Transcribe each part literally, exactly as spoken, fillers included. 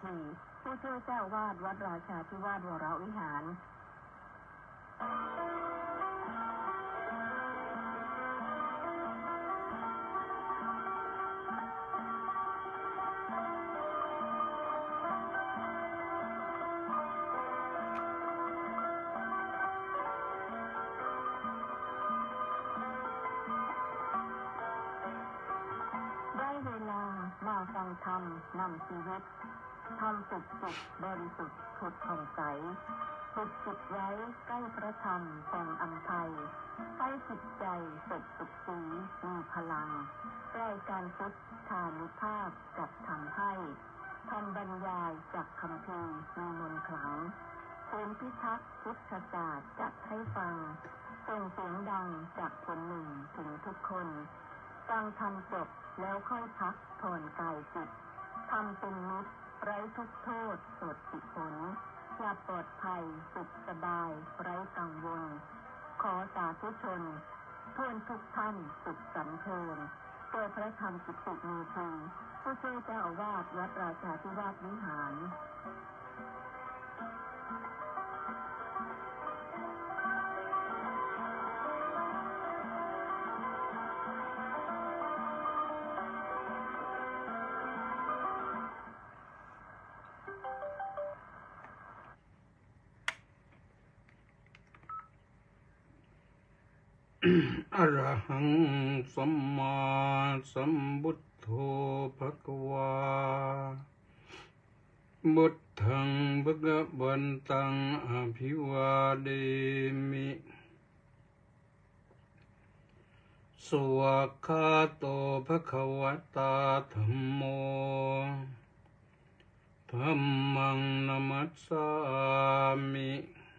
ธีผู้ช่วยเจ้าวาดวัดราชาธิวาสวรวิหารมาฟังธรรมนำชีวิตทำสุขสุขบริสุทธิ์ผุดผ่องใสฝึกจิตไว้ใกล้พระธรรมแห่งอำไพให้จิตใจสดสุขสีมีพลังใกล้การพุทธานุภาพจัดทำให้ทำบรรยายจากคำพีมีมนต์ขลังศูนย์พิทักษ์พุทธศาสตร์จัดให้ฟังส่งเสียงดังจากคนหนึ่งถึงทุกคนฟังธรรมจบแล้วค่อยพักผ่อนกายจิตทำเป็นมิตรไร้ทุกโทษสดสิผลหลับปลอดภัยสุขสบายไร้กังวลขอสาธุชนเพื่อนทุกท่านสุขสันเทินโดยพระธรรมกิตติเมธีผู้ช่วยเจ้าอาวาสวัดราชาธิวาสวิหารอรหังสัมมาสัมพุทโธภควาบุตถังภะคะวันตังอภิวาเทมิสวากขาโตภควตาธัมโมธัมมังนัมมัสสามิ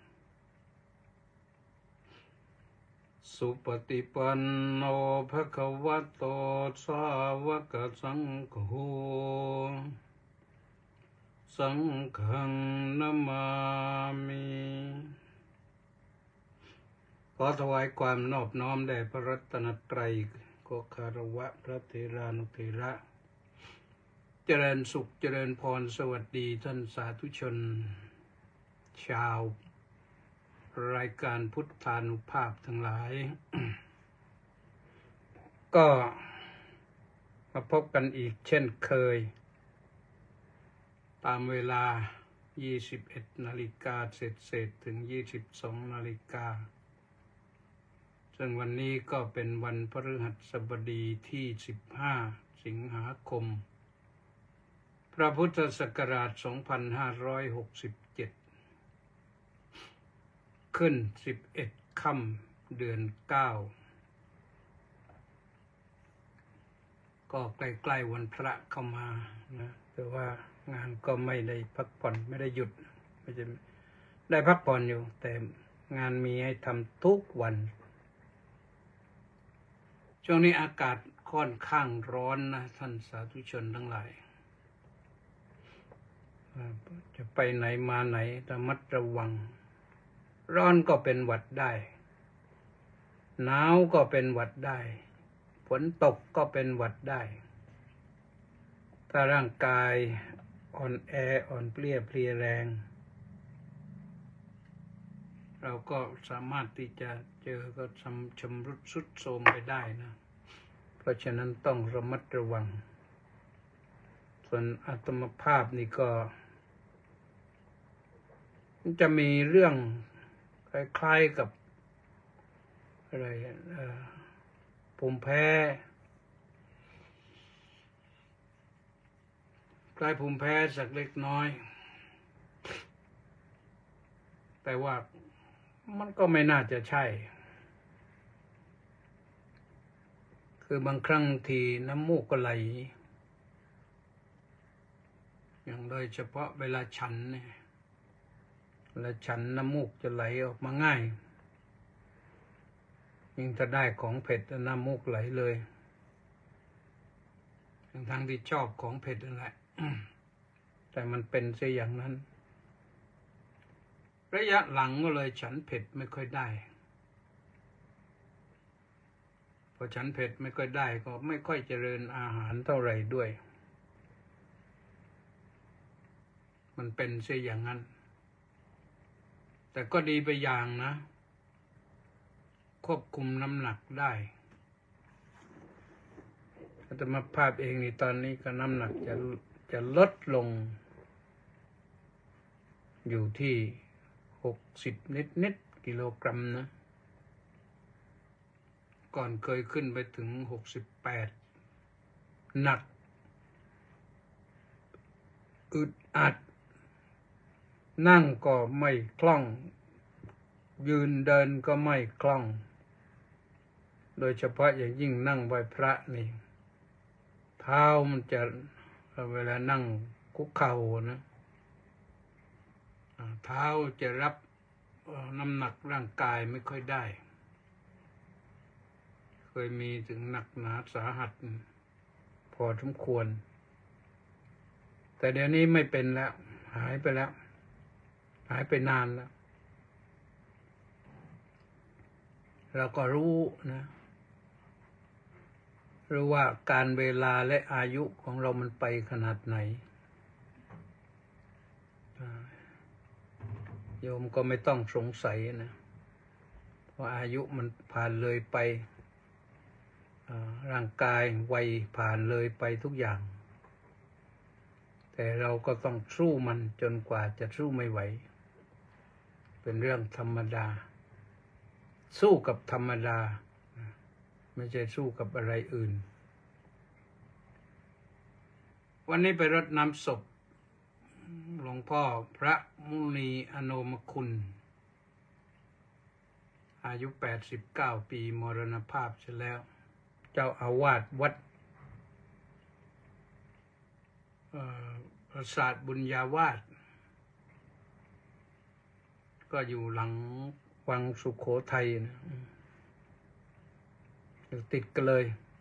สุปฏิปันโนภควโตสาวกสังโฆสังฆังนามามิขอถวายความนอบน้อมแด่พระรัตนตรัยขอคารวะพระเถรานุเถระเจริญสุขเจริญพรสวัสดีท่านสาธุชนชาวรายการพุทธานุภาพทั้งหลาย ก็มาพบกันอีกเช่นเคยตามเวลายี่สิบเอ็ดนาฬิกาเศษๆถึงยี่สิบสองนาฬิกาซึ่งวันนี้ก็เป็นวันพฤหัสบดีที่สิบห้าสิงหาคมพระพุทธศักราชสองพันห้าร้อยหกสิบเจ็ดขึ้นสิบเอ็ดค่ำเดือนเก้าก็ใกล้ๆวันพระเข้ามานะแต่ว่างานก็ไม่ได้พักผ่อนไม่ได้หยุดไม่จะได้พักผ่อนอยู่แต่งานมีให้ทำทุกวันช่วงนี้อากาศค่อนข้างร้อนนะท่านสาธุชนทั้งหลายจะไปไหนมาไหนระมัดระวังร้อนก็เป็นหวัดได้หนาวก็เป็นหวัดได้ฝนตกก็เป็นหวัดได้ถ้าร่างกายอ่อนแออ่อนเปลี้ยเพลียแรงเราก็สามารถที่จะเจอก็ชำชำรุดทรุดโทรมไปได้นะเพราะฉะนั้นต้องระมัดระวังส่วนอาตมภาพนี่ก็จะมีเรื่องคล้ายๆกับอะไรภูมิแพ้คล้ายภูมิแพ้สักเล็กน้อยแต่ว่ามันก็ไม่น่าจะใช่คือบางครั้งทีน้ำมูกก็ไหลอย่างโดยเฉพาะเวลาฉันเนี่ยเวลาฉันน้ำมูกจะไหลออกมาง่ายยิ่งถ้าได้ของเผ็ดน้ำมูกไหลเลยทั้งที่ชอบของเผ็ดนั่นแหละ แต่มันเป็นเสียอย่างนั้นระยะหลังก็เลยฉันเผ็ดไม่ค่อยได้พอฉันเผ็ดไม่ค่อยได้ก็ไม่ค่อยเจริญอาหารเท่าไหร่ด้วยมันเป็นเสียอย่างนั้นแต่ก็ดีไปอย่างนะควบคุมน้ำหนักได้อาตมาภาพเองนี่ตอนนี้ก็น้ำหนักจะจะลดลงอยู่ที่หกสิบนิดๆกิโลกรัมนะก่อนเคยขึ้นไปถึงหกสิบแปดหนักอึดอัดนั่งก็ไม่คล่องยืนเดินก็ไม่คล่องโดยเฉพาะอย่างยิ่งนั่งไหว้พระนี่เท้ามันจะเวลานั่งคุกเข่านะเท้าจะรับน้ำหนักร่างกายไม่ค่อยได้เคยมีถึงหนักหนาสาหัสพอสมควรแต่เดี๋ยวนี้ไม่เป็นแล้วหายไปแล้วหายไปนานแล้วเราก็รู้นะรู้ว่าการเวลาและอายุของเรามันไปขนาดไหนโยมก็ไม่ต้องสงสัยนะว่าอายุมันผ่านเลยไปร่างกายวัยผ่านเลยไปทุกอย่างแต่เราก็ต้องสู้มันจนกว่าจะสู้ไม่ไหวเป็นเรื่องธรรมดาสู้กับธรรมดาไม่ใช่สู้กับอะไรอื่นวันนี้ไปรดน้ำศพหลวงพ่อพระมุนีอโนมคุณอายุแปดสิบเก้าปีมรณภาพเสียแล้วเจ้าอาวาสวัดปราสาทบุญญาวาสก็อยู่หลังวังสุโขทัยนะอยู่ติดกันเลย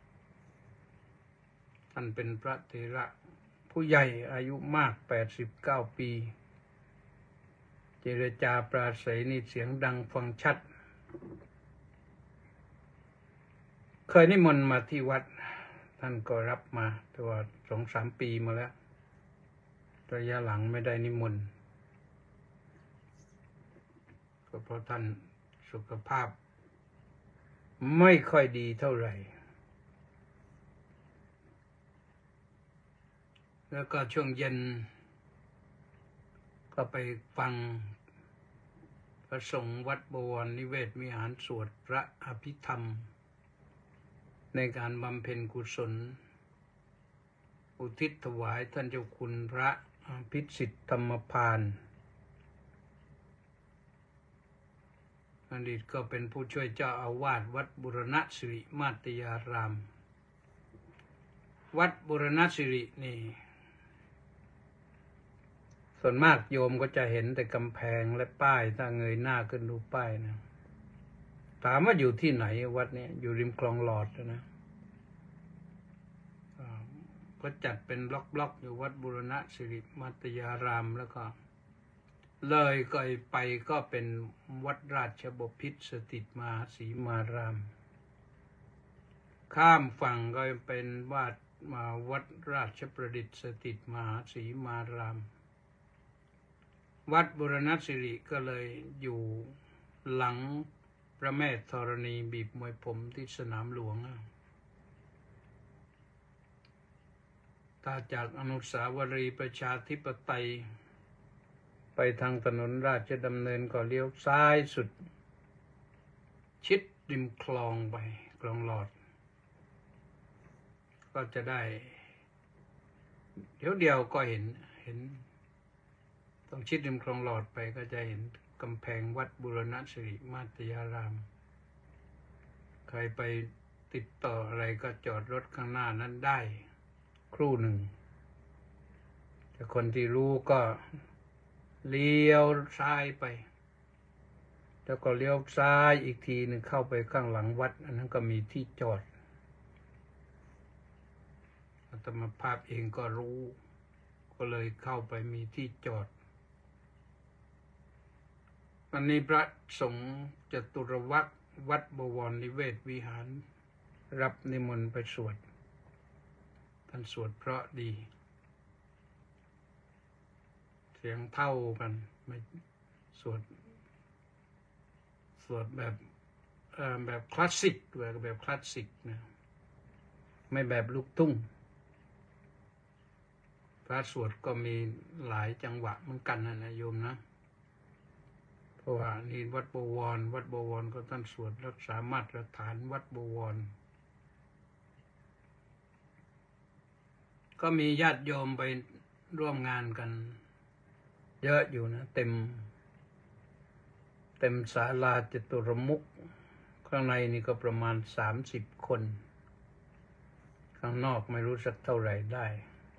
ท่านเป็นพระเถระผู้ใหญ่อายุมากแปดสิบเก้าปีเจรจาปราศัยนี่เสียงดังฟังชัดเคยนิมนต์มาที่วัดท่านก็รับมาแต่ว่าสองสามปีมาแล้วระยะหลังไม่ได้นิมนต์ก็เพราะท่านสุขภาพไม่ค่อยดีเท่าไหร่แล้วก็ช่วงเย็นก็ไปฟังพระสงฆ์วัดบวรนิเวศวิหารสวดพระอภิธรรมในการบำเพ็ญกุศลอุทิศถวายท่านเจ้าคุณพระพิสิทธิธรรมพานอดีตก็เป็นผู้ช่วยเจ้าอาวาสวัดบุรณสิริมาตยารามวัดบุรณสิรินี่ส่วนมากโยมก็จะเห็นแต่กำแพงและป้ายถ้าเงยหน้าขึ้นดูป้ายนะถามว่าอยู่ที่ไหนวัดนี้อยู่ริมคลองหลอดนะก็จัดเป็นบล็อกๆอยู่วัดบุรณสิริมาตยารามแล้วก็เลยก็ไปก็เป็นวัดราชบพิตรสถิตมหาสีมารามข้ามฝั่งก็เป็นวัดมาวัดราชประดิษฐ์สถิตมหาสีมารามวัดบุรณสิริก็เลยอยู่หลังพระแม่ธรณีบีบมวยผมที่สนามหลวงถ้าจากอนุสาวรีย์ประชาธิปไตยไปทางถนนราชดำเนินก็เลี้ยวซ้ายสุดชิดริมคลองไปคลองหลอดก็จะได้เดี๋ยวเดียวก็เห็นเห็นต้องชิดริมคลองหลอดไปก็จะเห็นกำแพงวัดบุรณสิริมาตยารามใครไปติดต่ออะไรก็จอดรถข้างหน้านั้นได้ครู่หนึ่งแต่คนที่รู้ก็เลี้ยวซ้ายไปแล้วก็เลี้ยวซ้ายอีกทีหนึ่งเข้าไปข้างหลังวัดอันนั้นก็มีที่จอดอาตมาภาพเองก็รู้ก็เลยเข้าไปมีที่จอดวันนี้พระสงฆ์จตุรวรรควัดบวรนิเวศวิหารรับนิมนต์ไปสวดท่านสวดเพราะดีเสสียงเท่ากันไม่สวดสวดแบบเอ่อแบบคลาสสิกแบบแบบคลาสสิกนะไม่แบบลูกทุ่งพระสวดก็มีหลายจังหวะเหมือนกันนะโยมนะเพราะว่านี่วัดบวรวัดบวรก็ท่านสวดรักษามาตรฐานวัดบวรก็มีญาติโยมไปร่วมงานกันเยอะอยู่นะเต็มเต็มศาลาจตุรมุขข้างในนี่ก็ประมาณสามสิบคนข้างนอกไม่รู้สักเท่าไหร่ได้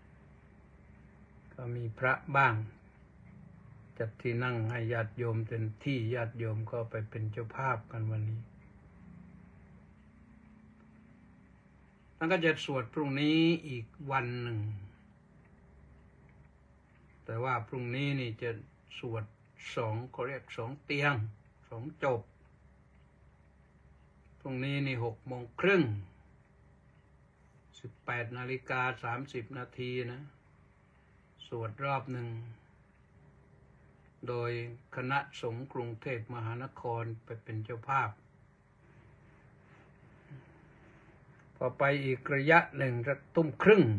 ก็มีพระบ้างจัดที่นั่งให้ญาติโยมเต็มที่ญาติโยมก็ไปเป็นเจ้าภาพกันวันนี้แล้วก็จะสวดพรุ่งนี้อีกวันหนึ่งแต่ว่าพรุ่งนี้นี่จะสวดสองเขาเรียกสองเตียงสองจบพรุ่งนี้นี่หกโมงครึ่งสิบแปดนาฬิกาสามสิบนาทีนะสวดรอบหนึ่งโดยคณะสงฆ์กรุงเทพมหานครไปเป็นเจ้าภาพพอไปอีกระยะหนึ่งสักทุ่มครึ่ง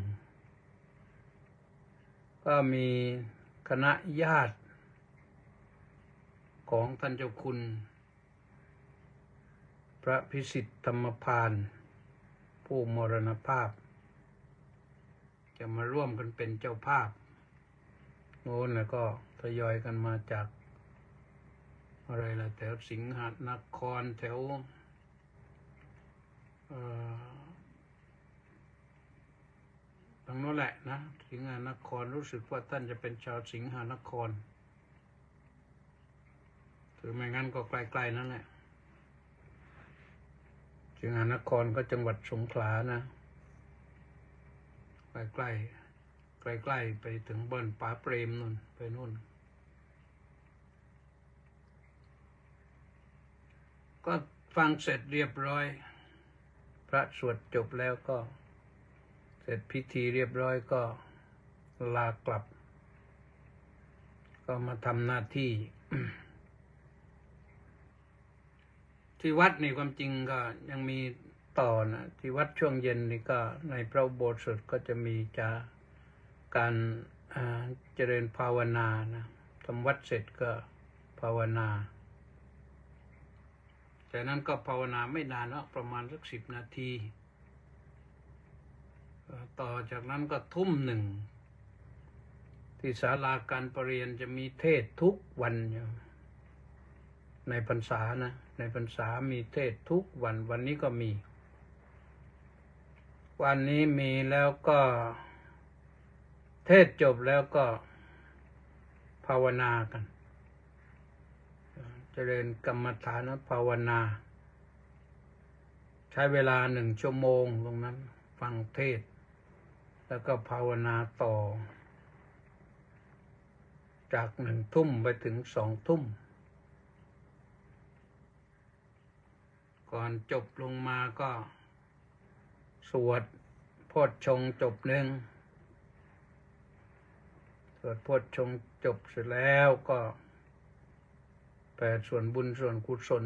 ก็มีคณะญาติของท่านเจ้าคุณพระพิสิทธิ์ธรรมพานผู้มรณภาพจะมาร่วมกันเป็นเจ้าภาพโน้นแล้วก็ทยอยกันมาจากอะไรล่ะแถวสิงหนครแถวทางโน้นแหละนะสิงหนครรู้สึกว่าท่านจะเป็นชาวสิงหนครหรือไม่งั้นก็ใกล้ๆนั่นแหละสิงหนครก็จังหวัดสงขลานะใกล้ๆใกล้ๆไปถึงบ้านป๋าเปรมนู่นไปนู่นก็ฟังเสร็จเรียบร้อยพระสวดจบแล้วก็เสร็จพิธีเรียบร้อยก็ลากลับก็มาทำหน้าที่ ที่วัดนี่ความจริงก็ยังมีต่อนะที่วัดช่วงเย็นนี่ก็ในพระอุโบสถก็จะมีจะการเจริญภาวนานะทำวัดเสร็จก็ภาวนาแต่นั้นก็ภาวนาไม่นานเนาะประมาณสักสิบนาทีต่อจากนั้นก็ทุ่มหนึ่งที่ศาลาการประเรียนจะมีเทศทุกวันอยู่ในพรรษานะในพรรษามีเทศทุกวันวันนี้ก็มีวันนี้มีแล้วก็เทศจบแล้วก็ภาวนากันเจริญกรรมฐานภาวนาใช้เวลาหนึ่งชั่วโมงตรงนั้นฟังเทศแล้วก็ภาวนาต่อจากหนึ่งทุ่มไปถึงสองทุ่มก่อนจบลงมาก็สวดโพชฌงค์จบหนึ่งสวดโพชฌงค์จบเสร็จแล้วก็แผ่ส่วนบุญส่วนกุศล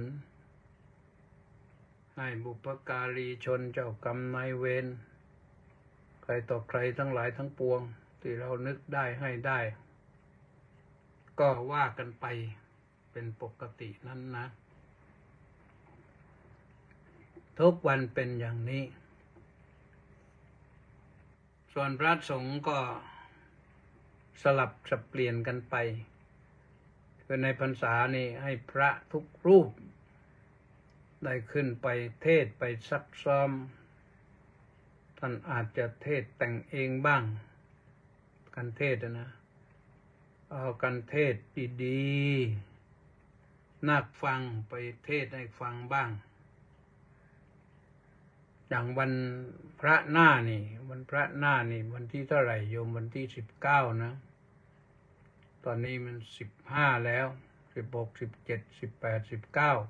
ให้บุพการีชนเจ้ากรรมนายเวรใครต่อใครทั้งหลายทั้งปวงที่เรานึกได้ให้ได้ก็ว่ากันไปเป็นปกตินั้นนะทุกวันเป็นอย่างนี้ส่วนพระสงฆ์ก็สลับสับเปลี่ยนกันไปคือในพรรษานี้ให้พระทุกรูปได้ขึ้นไปเทศไปซักซ้อมท่านอาจจะเทศแต่งเองบ้างการเทศนะเอาการเทศดีๆนักฟังไปเทศให้ฟังบ้างอย่างวันพระหน้านี่วันพระหน้านี่วันที่เท่าไหร่โยมวันที่สิบเก้านะตอนนี้มันสิบห้าแล้วสิบหกสิบเจ็ดสิบแปดสิบเก้า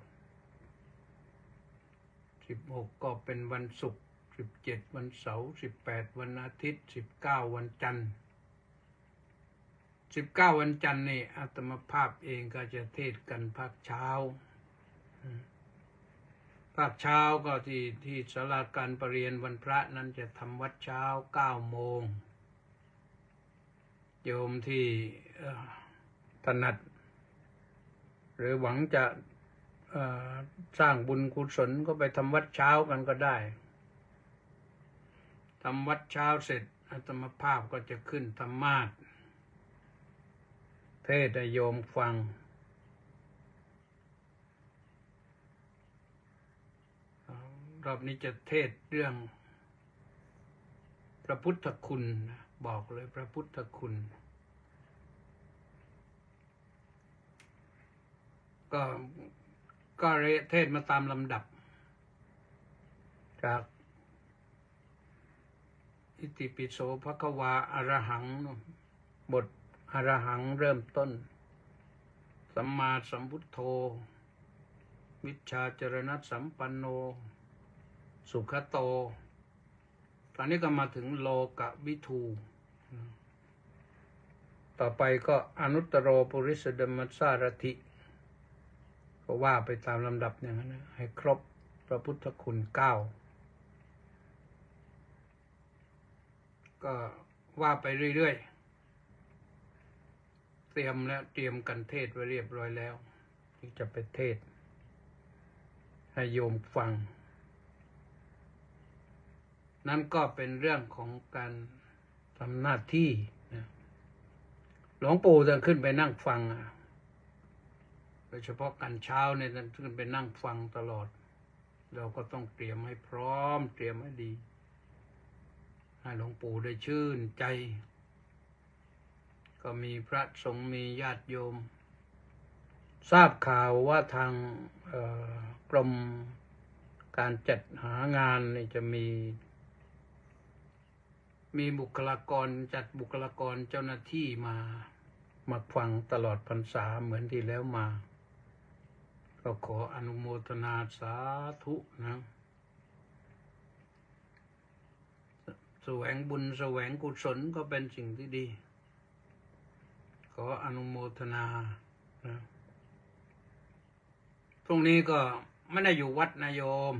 สิบหกก็เป็นวันศุกร์สิบเจ็ดวันเสาร์สิบแปดวันอาทิตย์สิบเก้าวันจันทร์สิบเก้าวันจันทร์นี่อาตมาภาพเองก็จะเทศกันภาคเช้าภาคเช้าก็ที่ที่ศาลาการประเรียนวันพระนั้นจะทำวัดเช้าเก้าโมงโยมที่ถนัดหรือหวังจะสร้างบุญกุศลก็ไปทำวัดเช้ากันก็ได้ทำวัดเช้าเสร็จอาตมาภาพก็จะขึ้นธรรมาสน์เทศให้โยมฟังรอบนี้จะเทศเรื่องพระพุทธคุณบอกเลยพระพุทธคุณก็ก็เทศมาตามลำดับจากอิติปิโสภควาอรหังบทอรหังเริ่มต้นสัมมาสัมพุทโธวิชชาจรณะสัมปันโนสุขโตตอนนี้ก็มาถึงโลกวิทูต่อไปก็อนุตตโรปุริสดัมมัสสารถิก็ว่าไปตามลำดับอย่างนั้นให้ครบพระพุทธคุณเก้าก็ว่าไปเรื่อยๆเตรียมแล้วเตรียมกันเทศไว้เรียบร้อยแล้วที่จะไปเทศให้โยมฟังนั่นก็เป็นเรื่องของการทำหน้าที่นะหลวงปู่จะขึ้นไปนั่งฟังโดยเฉพาะกันเช้าเนี่ยท่านขึ้นไปนั่งฟังตลอดเราก็ต้องเตรียมให้พร้อมเตรียมให้ดีให้หลวงปู่ได้ชื่นใจก็มีพระสงฆ์มีญาติโยมทราบข่าวว่าทางกรมการจัดหางานนี่จะมีมีบุคลากรจัดบุคลากรเจ้าหน้าที่มามาฟังตลอดพรรษาเหมือนที่แล้วมาก็ขออนุโมทนาสาธุนะแสวงบุญแสวงกุศลก็เป็นสิ่งที่ดีขออนุโมทนานะพรุ่งนี้ก็ไม่ได้อยู่วัดนายโยม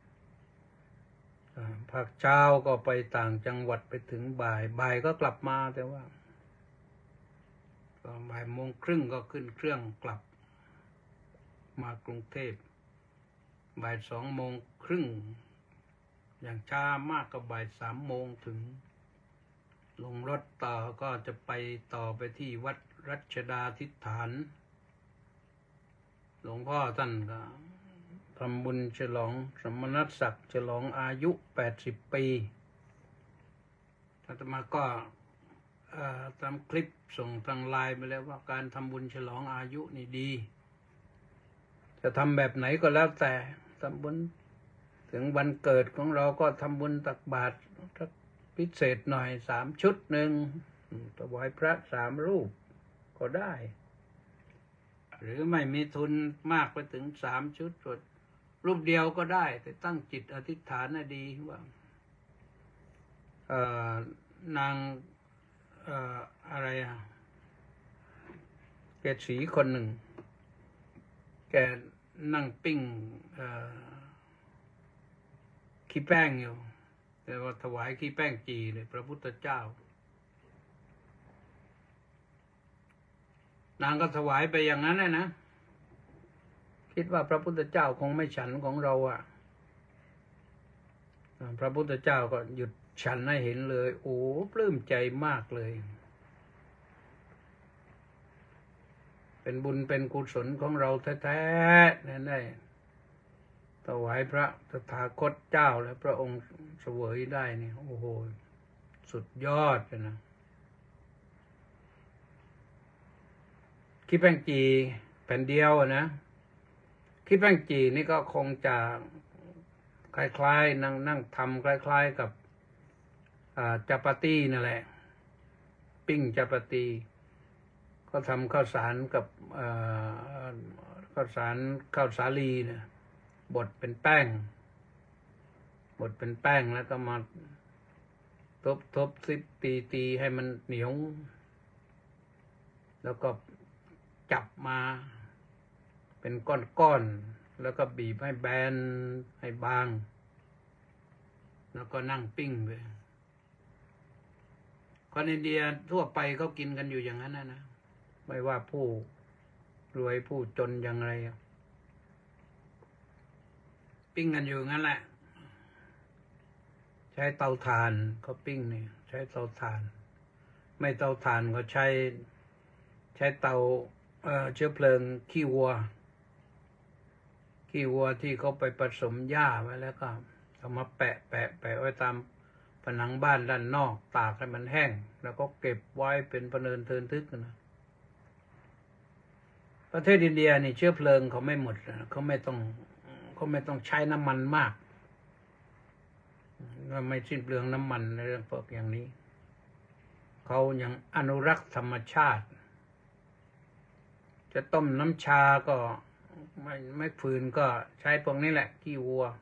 ภาคเช้าก็ไปต่างจังหวัดไปถึงบ่ายบ่ายก็กลับมาแต่ว่าตอนบ่ายโมงครึ่งก็ขึ้นเครื่องกลับมากรุงเทพบ่ายสองโมงครึ่งอย่างช้ามากก็บ่ายสามโมงถึงลงรถต่อก็จะไปต่อไปที่วัดรัชดาธิษฐานหลวงพ่อท่านก็ทำบุญฉลองสมณศักดิ์ฉลองอายุแปดสิบปีอาตมาก็ทำคลิปส่งทางไลน์ไปแล้วว่าการทำบุญฉลองอายุนี่ดีจะทำแบบไหนก็แล้วแต่ทำบุญถึงวันเกิดของเราก็ทำบุญตักบาตรพิเศษหน่อยสามชุดหนึ่งถวายพระสามรูปก็ได้หรือไม่มีทุนมากไปถึงสามชุดรูปเดียวก็ได้แต่ตั้งจิตอธิษฐานนะดีว่าเอ่อนางเอ่ออะไรอ่ะแกสีคนหนึ่งแกนั่งปิ้งเอ่อขี้แป้งอยู่แต่ว่าถวายขี้แป้งจีเลยพระพุทธเจ้านางก็ถวายไปอย่างนั้นเลยนะคิดว่าพระพุทธเจ้าคงไม่ฉันของเราอ่ะพระพุทธเจ้าก็หยุดฉันให้เห็นเลยโอ้ปลื้มใจมากเลยเป็นบุญเป็นกุศลของเราแท้ๆนั่นได้ถวายพระตถาคตเจ้าและพระองค์เสวยได้นี่โอ้โหสุดยอดเลยนะขี้แป้งจีแผ่นเดียวนะขี้แป้งจีนี่ก็คงจะคล้ายๆนั่งนั่งทำคล้ายๆกับจัปาตี้นั่นแหละปิ้งจัปาตี้ก็ทำข้าวสารกับข้าวสารข้าวสาลีเนี่ยบดเป็นแป้งบดเป็นแป้งแล้วก็มาทบทบซิปตีตีให้มันเหนียวแล้วก็จับมาเป็นก้อนๆแล้วก็บีบให้แบนให้บางแล้วก็นั่งปิ้งไปคนอินเดียทั่วไปเขากินกันอยู่อย่างนั้นนะนะไม่ว่าผู้รวยผู้จนอย่างไรปิ้งกันอยู่งั้นแหละใช้เตาถ่านเขาปิ้งนี่ใช้เตาถ่านไม่เตาถ่านก็ใช้ใช้เตาเอ่อเชื้อเพลิงขี้วัวขี้วัวที่เขาไปผสมหญ้าไว้แล้วก็เอามาแปะแปะแปะไว้ตามผนังบ้านด้านนอกตากให้มันแห้งแล้วก็เก็บไว้เป็นพเนินเทินทึกนะประเทศอินเดียนี่เชื้อเพลิงเขาไม่หมดเขาไม่ต้องเขาไม่ต้องใช้น้ำมันมากไม่สิ้นเปลืองน้ำมันในเรื่องพวกอย่างนี้เขายังอนุรักษ์ธรรมชาติจะต้มน้ำชาก็ไม่ไม่ฟืนก็ใช้พวกนี้แหละขี้วัว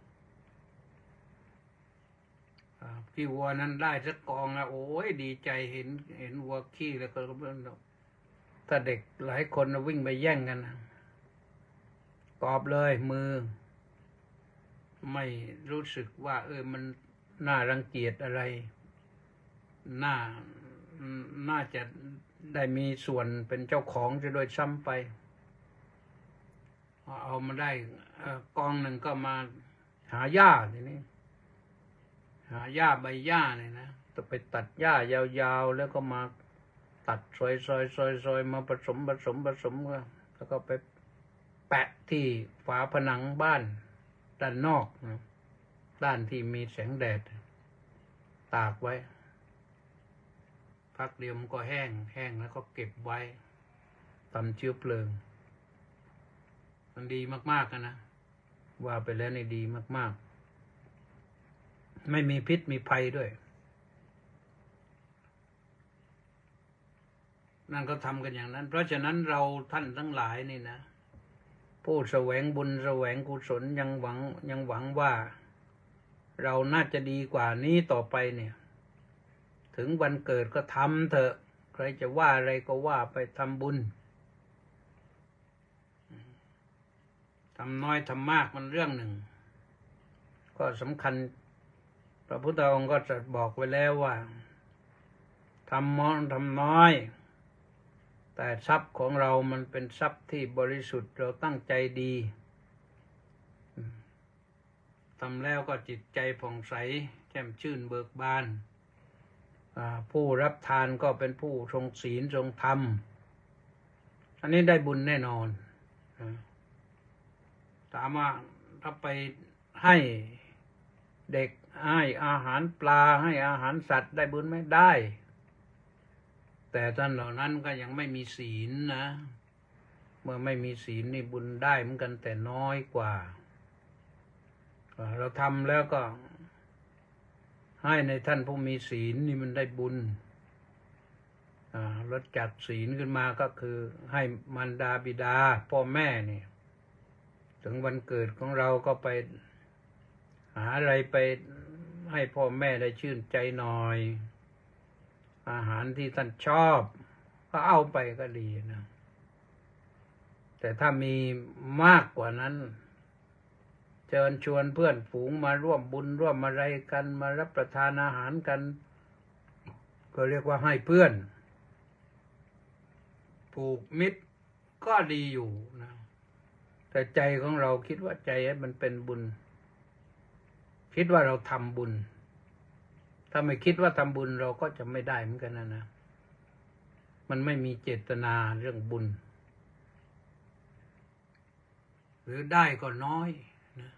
ขี้วัวนั้นได้สักกองแล้วโอ้ยดีใจเห็นเห็นวัวขี้แล้วก็เพื่อนถ้าเด็กหลายคนวิ่งไปแย่งกันนะกรอบเลยมือไม่รู้สึกว่าเออมันน่ารังเกียจอะไรน่าน่าจะได้มีส่วนเป็นเจ้าของจะโดยซ้ำไปเอามาได้กองหนึ่งก็มาหาหญ้าทีนี้หาหญ้าใบหญ้าเนี่ยนะต้องไปตัดหญ้ายาวๆแล้วก็มาตัดซอยซอยซอยซอยมาผสมผสมผสมกันแล้วก็ไปแปะที่ฝาผนังบ้านด้านนอกนะด้านที่มีแสงแดดตากไว้พักเดียวมันก็แห้งแห้งแล้วก็เก็บไว้ทำเชื้อเพลิงมันดีมากๆนะว่าไปแล้วนี่ดีมากๆไม่มีพิษมีภัยด้วยนั่นก็ทำกันอย่างนั้นเพราะฉะนั้นเราท่านทั้งหลายนี่นะผู้แสวงบุญแสวงกุศลยังหวังยังหวังว่าเราน่าจะดีกว่านี้ต่อไปเนี่ยถึงวันเกิดก็ทำเถอะใครจะว่าอะไรก็ว่าไปทำบุญทำน้อยทำมากมันเรื่องหนึ่งก็สำคัญพระพุทธองค์ก็ตรัสบอกไว้แล้วว่าทำมอนทำน้อยแต่ทรัพย์ของเรามันเป็นทรัพย์ที่บริสุทธิ์เราตั้งใจดีทำแล้วก็จิตใจผ่องใสแจ่มชื่นเบิกบานผู้รับทานก็เป็นผู้ทรงศีลทรงธรรมอันนี้ได้บุญแน่นอนถามว่าถ้าไปให้เด็กให้อาหารปลาให้อาหารสัตว์ได้บุญไหมได้แต่ท่านเหล่านั้นก็ยังไม่มีศีลนะเมื่อไม่มีศีลนี่บุญได้เหมือนกันแต่น้อยกว่าเราทำแล้วก็ให้ในท่านผู้มีศีลนี่มันได้บุญลดจัดศีลขึ้นมาก็คือให้มารดาบิดาพ่อแม่นี่ถึงวันเกิดของเราก็ไปหาอะไรไปให้พ่อแม่ได้ชื่นใจหน่อยอาหารที่ท่านชอบก็เอาไปก็ดีนะแต่ถ้ามีมากกว่านั้นเชิญชวนเพื่อนฝูงมาร่วมบุญร่วมอะไรกันมารับประทานอาหารกันก็เรียกว่าให้เพื่อนผูกมิตรก็ดีอยู่นะแต่ใจของเราคิดว่าใจมันเป็นบุญคิดว่าเราทำบุญถ้าไม่คิดว่าทำบุญเราก็จะไม่ได้เหมือนกันนะนะมันไม่มีเจตนาเรื่องบุญหรือได้ก็น้อยนะ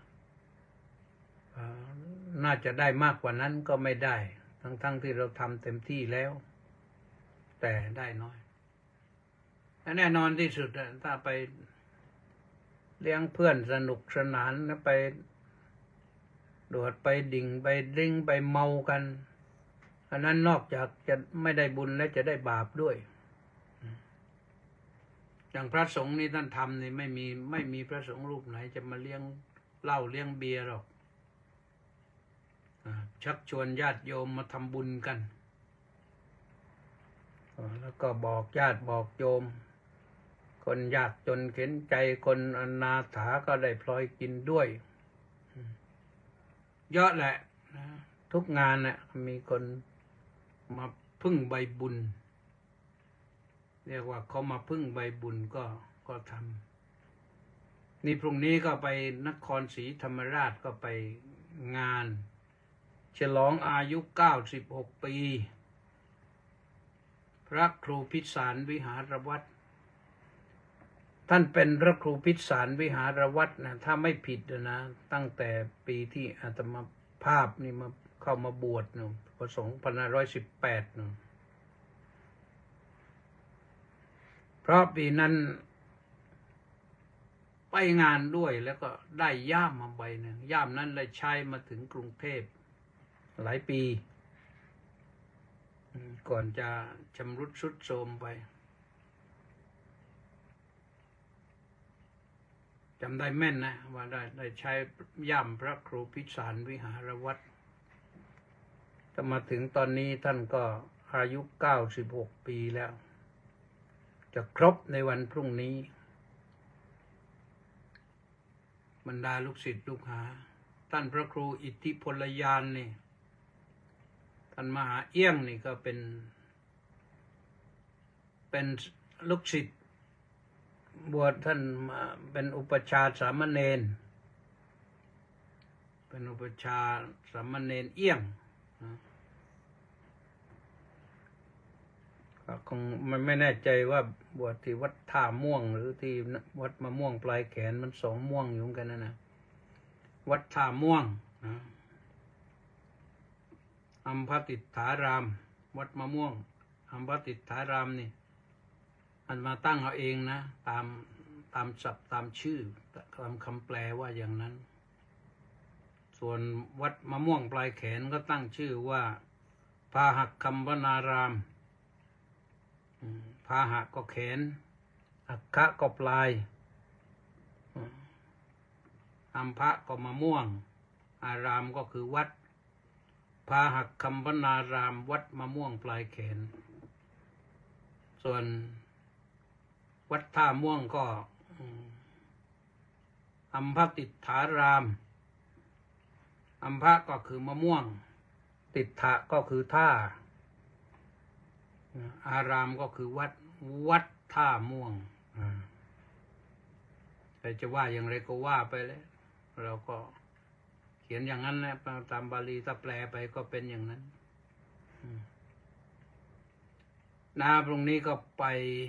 น่าจะได้มากกว่านั้นก็ไม่ได้ทั้งๆ ท, ที่เราทำเต็มที่แล้วแต่ได้น้อยแน่นอนที่สุดถ้าไปเลี้ยงเพื่อนสนุกสนานนะไปโดดไปดิ่งไปดิ้งไปเมากันอันนั้นนอกจากจะไม่ได้บุญและจะได้บาปด้วยอย่างพระสงฆ์นี่ท่านทำนี่ไม่มีไม่มีพระสงฆ์รูปไหนจะมาเลี้ยงเหล้าเลี้ยงเบียร์หรอกชักชวนญาติโยมมาทำบุญกันแล้วก็บอกญาติบอกโยมคนยากจนเข็นใจคนอนาถาก็ได้พลอยกินด้วยเยอะแหละนะทุกงานน่ะมีคนมาพึ่งใบบุญเรียกว่าเขามาพึ่งใบบุญก็ก็ทำนี่พรุ่งนี้ก็ไปนครศรีธรรมราชก็ไปงานฉลองอายุเก้าสิบหกปีพระครูพิสารวิหารวัตรท่านเป็นพระครูพิสารวิหารวัตรนะถ้าไม่ผิดนะตั้งแต่ปีที่อาตมาภาพนี่มาเข้ามาบวชนะพศสองพันห้าร้อยสิบแปดนะเพราะปีนั้นไปงานด้วยแล้วก็ได้ย่ามมาใบหนึ่งย่ามนั้นได้ใช้มาถึงกรุงเทพหลายปีก่อนจะชำรุดทรุดโทรมไปจำได้แม่นนะว่าได้ได้ใช้ย่ามพระครูพิสารวิหารวัตรจะมาถึงตอนนี้ท่านก็อายุเก้าสิบหกปีแล้วจะครบในวันพรุ่งนี้บรรดาลูกศิษย์ลูกหาท่านพระครูอิทธิพลยานนี่ท่านมหาเอี้ยงนี่ก็เป็นเป็นลูกศิษย์บวชท่านเป็นอุปชาสามเณรเป็นอุปชาสามเณรเอี้ยงก็คงมันไม่แน่ใจว่าบวชที่วัดท่าม่วงหรือที่วัดมะม่วงปลายแขนมันสองม่วงอยู่กันนะนะวัดท่าม่วงนะอัมพติฏฐารามวัดมะม่วงอัมพติฏฐารามนี่อันมาตั้งเอาเองนะตามตามศัพท์ตามชื่อตามคำแปลว่าอย่างนั้นส่วนวัดมะม่วงปลายแขนก็ตั้งชื่อว่าพาหักคัมวนารามพาหะก็แขนอักขะก็ปลายอัมพะก็มะม่วงอารามก็คือวัดพาหักคัมวนารามวัดมะม่วงปลายแขนส่วนวัดท่าม่วงก็อัมพติฏฐารามอัมพะก็คือมะม่วงติฏฐะก็คือท่าอารามก็คือวัดวัดท่าม่วงใครจะว่าอย่างไรก็ว่าไปเลยเราก็เขียนอย่างนั้นนะตามบาลีถ้าแปลไปก็เป็นอย่างนั้นนาพรุ่งนี้ก็ไป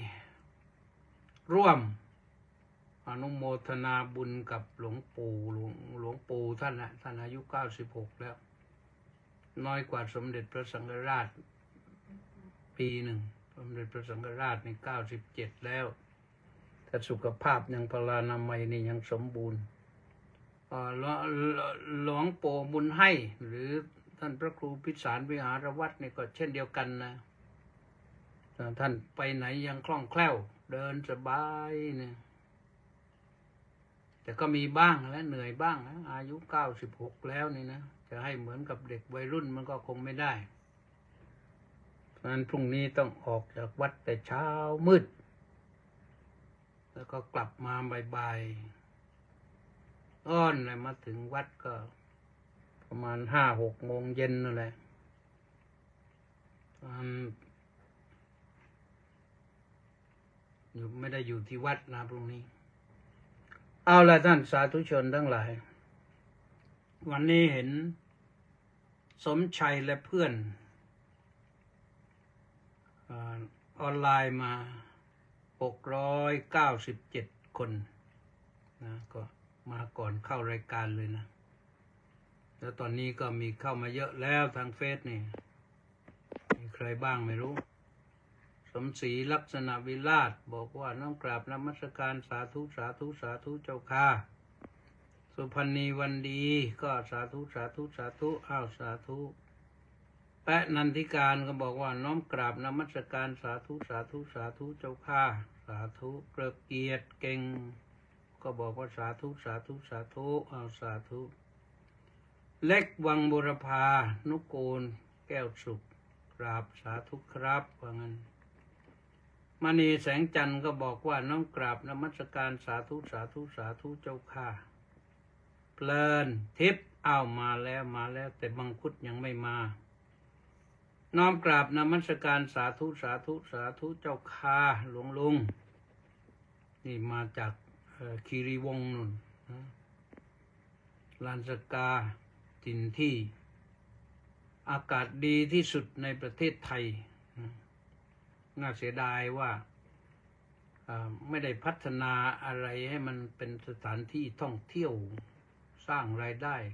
ร่วมอนุโมทนาบุญกับหลวงปู่หลวงหลวงปู่ท่านนะท่านอายุเก้าสิบหกแล้วน้อยกว่าสมเด็จพระสังฆราชปีหนึ่งสมเด็จพระสังฆราชในเก้าสิบเจ็ดแล้วแต่สุขภาพยังพลานามัยนี่ยังสมบูรณ์หลวงปู่บุญให้หรือท่านพระครูพิสารวิหารวัตรนี่ก็เช่นเดียวกันนะท่านไปไหนยังคล่องแคล่วเดินสบายเนี่ยแต่ก็มีบ้างและเหนื่อยบ้างนะอายุเก้าสิบหกแล้วนี่นะจะให้เหมือนกับเด็กวัยรุ่นมันก็คงไม่ได้เพราะฉะนั้นพรุ่งนี้ต้องออกจากวัดแต่เช้ามืดแล้วก็กลับมาบ่ายๆอ้อนเลยมาถึงวัดก็ประมาณห้าหกโมงเย็นนั่นแหละอยู่ไม่ได้อยู่ที่วัดนะพรุ่งนี้เอาละท่านสาธุชนทั้งหลายวันนี้เห็นสมชัยและเพื่อนออนไลน์มาหกร้อยเก้าสิบเจ็ดคนนะก็มาก่อนเข้ารายการเลยนะแล้วตอนนี้ก็มีเข้ามาเยอะแล้วทางเฟซนี่มีใครบ้างไม่รู้สมศรีลักษณะวิราชบอกว่าน้อมกราบนมัสการสาธุสาธุสาธุเจ้าค่ะสุพรรณีวันดีก็สาธุสาธุสาธุอ้าวสาธุแปะนันทิการก็บอกว่าน้อมกราบนมัสการสาธุสาธุสาธุเจ้าค่ะสาธุเกลือเกียรติเก่งก็บอกว่าสาธุสาธุสาธุอ้าวสาธุเล็กวังบุรพานุกูลแก้วสุขกราบสาธุครับว่างั้นมณีแสงจันทร์ก็บอกว่าน้อมกราบนมัสการสาธุสาธุสาธุเจ้าค่ะเพลินทิพย์อ้าวมาแล้วมาแล้วแต่มังคุดยังไม่มาน้อมกราบนมัสการสาธุสาธุสาธุเจ้าค่ะหลวงลุงนี่มาจากคีรีวงศ์นุ่นลานสกาถิ่นที่อากาศดีที่สุดในประเทศไทยน่าเสียดายว่าไม่ได้พัฒนาอะไรให้มันเป็นสถานที่ท่องเที่ยวสร้างรายได้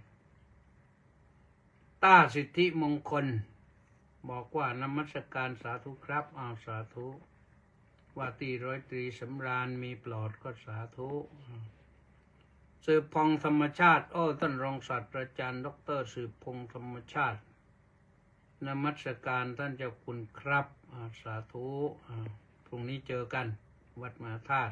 ต้าสิทธิมงคลบอกว่านมัสการสาธุครับอ้าวสาธุว่าตีร้อยตรีสำราญมีปลอดก็สาธุสืบพงธรรมชาติโอ้ท่านรองศาสตราจารย์ดรสืบพงธรรมชาตินมัสการท่านเจ้าคุณครับสาธุพรุ่งนี้เจอกันวัดมหาธาตุ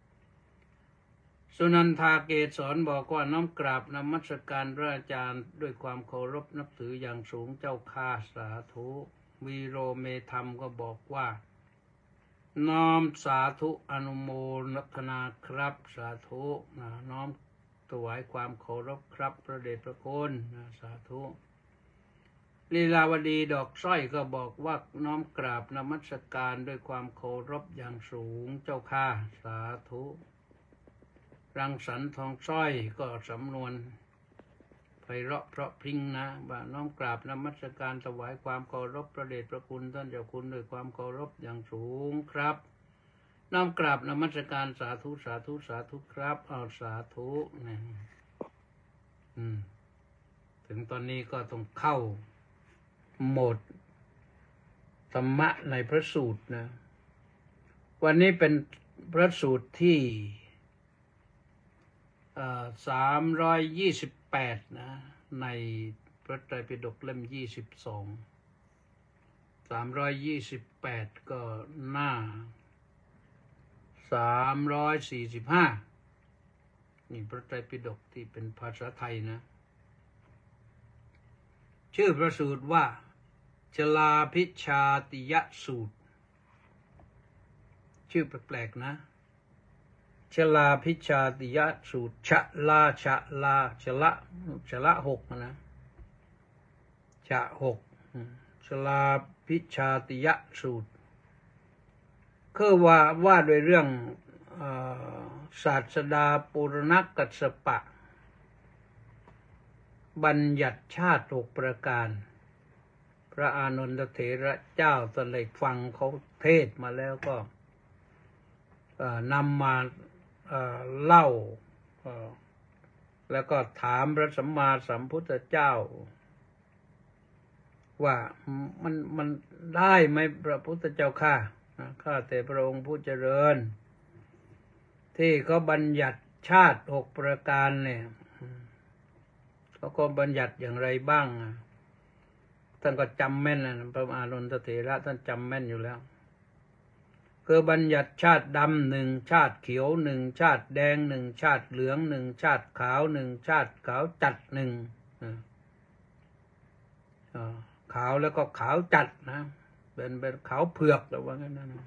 สุนันทาเกศรบอกว่าน้อมกราบนมัสการพระอาจารย์ด้วยความเคารพนับถืออย่างสูงเจ้าค่าสาธุวีโรเมธรรมก็บอกว่าน้อมสาธุอนุโมทนาครับสาธุน้อมถวายความเคารพครับพระเดชพระคุณสาธุลีลาวดีดอกสร้อยก็บอกว่าน้อมกราบนมัสการด้วยความเคารพอย่างสูงเจ้าค่ะสาธุรังสรรค์ทองสร้อยก็สำนวนไพเราะเพราะพริ้งนะว่าน้อมกราบนมัสการถวายความเคารพพระเดชพระคุณท่านเจ้าคุณด้วยความเคารพอย่างสูงครับน้อมกราบนมัสการสาธุสาธุสาธุครับเอาสาธุนะอืมถึงตอนนี้ก็ต้องเข้าโหมดธรรมะในพระสูตรนะวันนี้เป็นพระสูตรที่สามร้อยยี่สิบแปดนะในพระไตรปิฎกเล่มยี่สิบสองสามร้อยยี่สิบแปดก็หน้าสามร้อยสี่สิบห้านี่พระไตรปิฎกที่เป็นภาษาไทยนะชื่อพระสูตรว่าชลาพิชาติยสูตรชื่อแปลกๆนะชลาพิชาติยสูตรชะลาชะลาชละชละหกนะชะหกชลาพิชาติยสูตรคือว่าว่าโดยเรื่องศาสดาปุรณกัสสปะบัญญัติชาติหกประการพระอานนทเถระเจ้าตอนได้ฟังเขาเทศมาแล้วก็นำมาเล่าแล้วก็ถามพระสัมมาสัมพุทธเจ้าว่ามันมันได้ไหมพระพุทธเจ้าข้าข้าแต่พระองค์ผู้เจริญที่เขาบัญญัติชาติหกประการเนี่ยเขาก็บัญญัติอย่างไรบ้างท่านก็จำแม่นนะพระอานนทเถระท่านจำแม่นอยู่แล้วคือบัญญัติชาติดำหนึ่งชาติเขียวหนึ่งชาติแดงหนึ่งชาติเหลืองหนึ่งชาติขาวหนึ่งชาติขาวจัดหนึ่งขาวแล้วก็ขาวจัดนะเป็นเป็นขาวเผือกแต่ว่างั้นนะ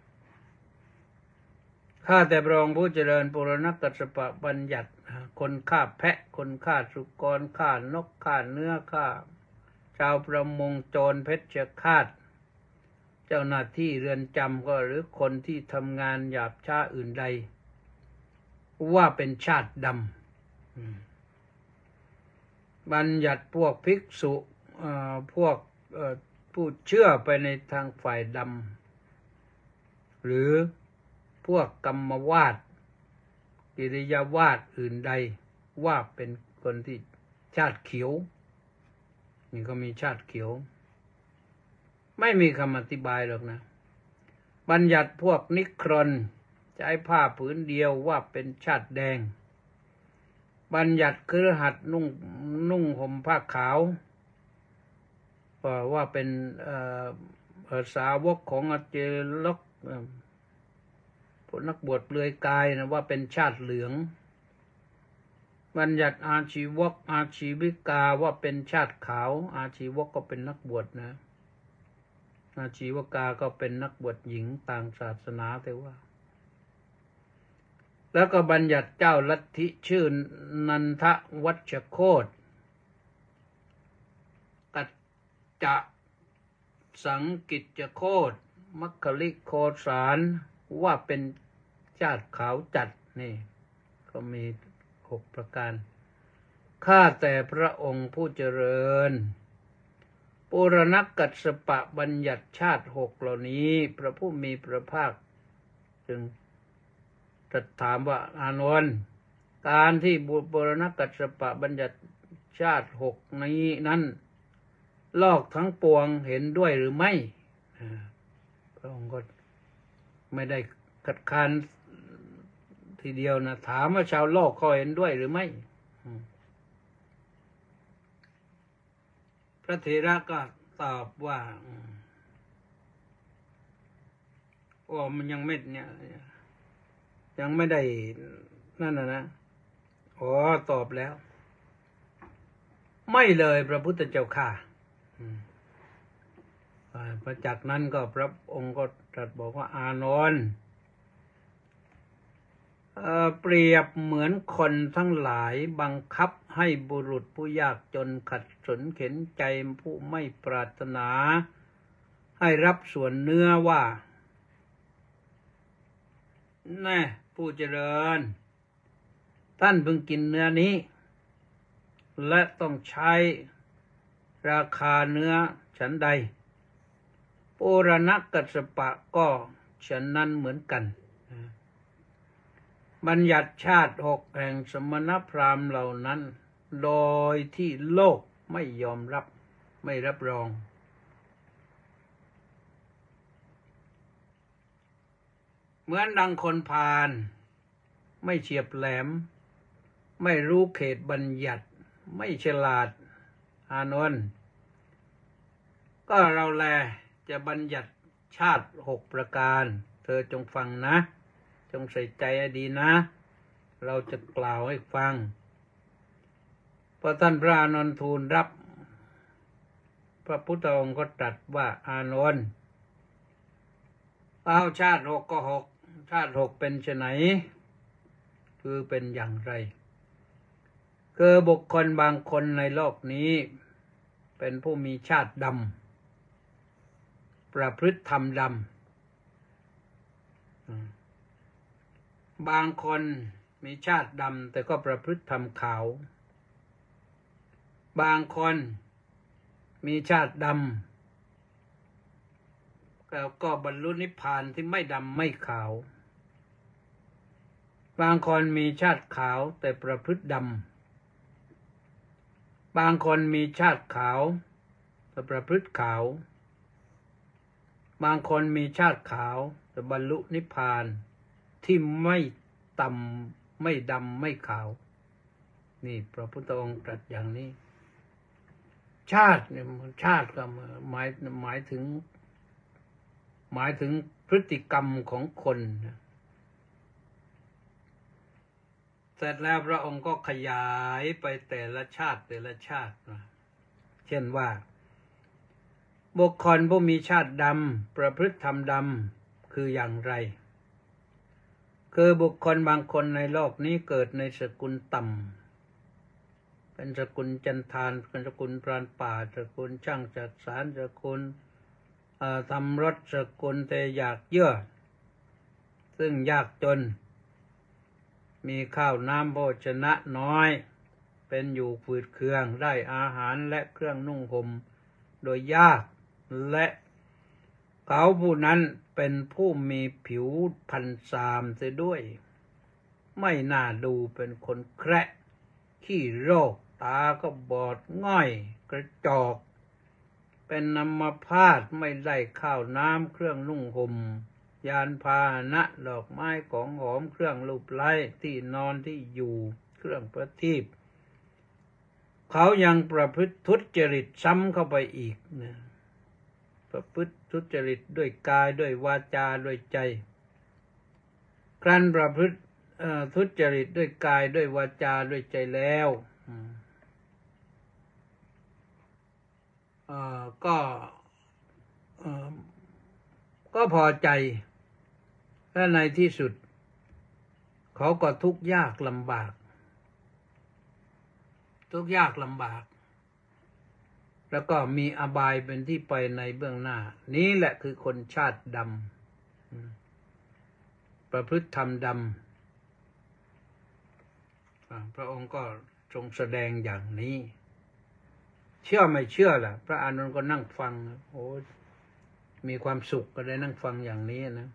ข้าแต่พระองค์ผู้เจริญปุรณกัสสปะบัญญัติคนฆ่าแพะคนฆ่าสุกรฆ่านกฆ่าเนื้อฆ่าชาวประมงโจรเพชฌฆาตเจ้าหน้าที่เรือนจำก็หรือคนที่ทำงานหยาบช้าอื่นใดว่าเป็นชาติดำบัญญัติพวกภิกษุพวกผู้เชื่อไปในทางฝ่ายดำหรือพวกกรรมวาทกิริยาวาทอื่นใดว่าเป็นคนที่ชาติเขียวนี่ก็มีชาติเขียวไม่มีคำอธิบายหรอกนะบัญญัติพวกนิครนใช้ผ้าผืนเดียวว่าเป็นชาติแดงบัญญัติคฤหัสถ์นุ่งนุ่งห่มผ้าขาวว่าเป็นสาวกของอเจลกพวกนักบวชเปลือยกายนะว่าเป็นชาติเหลืองบัญญัติอาชีวกอาชีวิกาว่าเป็นชาติขาวอาชีวกก็เป็นนักบวชนะอาชีวกาก็เป็นนักบวชหญิงต่างศาสนาแต่ว่าแล้วก็บัญญัติเจ้าลัทธิชื่อนันทวัชโคตกัจจะสังกิจจโคตมัคคลิโคสารว่าเป็นชาติขาวจัดนี่ก็มีหกประการข้าแต่พระองค์ผู้เจริญปุรณกัสสปะบัญญัติชาติหกเหล่านี้พระผู้มีพระภาคจึงตรัสถามว่าอานนท์การที่ปุรณกัสสปะบัญญัติชาติหกนี้นั้นโลกทั้งปวงเห็นด้วยหรือไม่พระองค์ก็ไม่ได้คัดค้านทีเดียวนะถามว่าชาวโลกเขาเห็นด้วยหรือไม่พระเถระก็ตอบว่าโอ้มันยังไม่เนี่ยยังไม่ได้นั่นนะนะอ๋อตอบแล้วไม่เลยพระพุทธเจ้าค่ะพอจากนั้นก็พระองค์ก็ตรัสบอกว่าอานนท์เปรียบเหมือนคนทั้งหลายบังคับให้บุรุษผู้ยากจนขัดสนเข็นใจผู้ไม่ปรารถนาให้รับส่วนเนื้อว่าแน่ผู้เจริญท่านเพิ่งกินเนื้อนี้และต้องใช้ราคาเนื้อฉันใดปุรณกัสสปะก็ฉันนั้นเหมือนกันบัญญัติชาติหกแห่งสมณพราหมณ์เหล่านั้นโดยที่โลกไม่ยอมรับไม่รับรองเหมือนดังคนพาลไม่เฉียบแหลมไม่รู้เขตบัญญัติไม่ฉลาดอานนท์ก็เราแลจะบัญญัติชาติหกประการเธอจงฟังนะจงใส่ใจให้ดีนะเราจะกล่าวให้ฟังพอท่านพระอานนท์ทูลรับพระพุทธองค์ก็ตรัสว่าอานนท์เอาชาติหกก็หกชาติหกเป็นไฉนคือเป็นอย่างไรคือบุคคลบางคนในโลกนี้เป็นผู้มีชาติดำประพฤติธรรมดำบางคนมีชาติดำแต่ก็ประพฤติธรรมขาวบางคนมีชาติดำแล้วก็บรรลุนิพพานที่ไม่ดำไม่ขาวบางคนมีชาติขาวแต่ประพฤติดำบางคนมีชาติขาวแต่ประพฤติขาวบางคนมีชาติขาวแต่บรรลุนิพพานที่ไม่ต่ำไม่ดำไม่ขาวนี่พระพุทธองค์ตรัสอย่างนี้ชาติเนี่ยชาติก็หมายหมายถึงหมายถึงพฤติกรรมของคนเสร็จแล้วพระองค์ก็ขยายไปแต่ละชาติแต่ละชาติเช่นว่าบุคคลผู้มีชาติดำประพฤติธรรมดำคืออย่างไรคือบุคคลบางคนในโลกนี้เกิดในสกุลต่ำเป็นสกุลจันทานเป็นสกุลพรานป่าสกุลช่างจักสานสกุลทำรถสกุลแต่อยากเยื่อซึ่งยากจนมีข้าวน้ำโภชนะน้อยเป็นอยู่ฝืดเคืองได้อาหารและเครื่องนุ่งห่มโดยยากและเขาผู้นั้นเป็นผู้มีผิวพรรณสามเสียด้วยไม่น่าดูเป็นคนแคระขี้โรคตาก็บอดง่อยกระจอกเป็นอัมพาตไม่ได้ข้าวน้ำเครื่องนุ่งห่มยานพาหนะดอกไม้ของหอมเครื่องลูบไล้ที่นอนที่อยู่เครื่องประทีปเขายังประพฤติทุจริตซ้ำเข้าไปอีกนะประพฤติทุจริตด้วยกายด้วยวาจาด้วยใจครั้นประพฤติทุจริตด้วยกายด้วยวาจาด้วยใจแล้วก็ก็พอใจและในที่สุดเขาก็ทุกข์ยากลำบากทุกข์ยากลำบากแล้วก็มีอบายเป็นที่ไปในเบื้องหน้านี้แหละคือคนชาติดำประพฤติธรรมดำพระองค์ก็ทรงแสดงอย่างนี้เชื่อไม่เชื่อล่ะพระอานนท์ก็นั่งฟังโอ้มีความสุขก็ได้นั่งฟังอย่างนี้นะ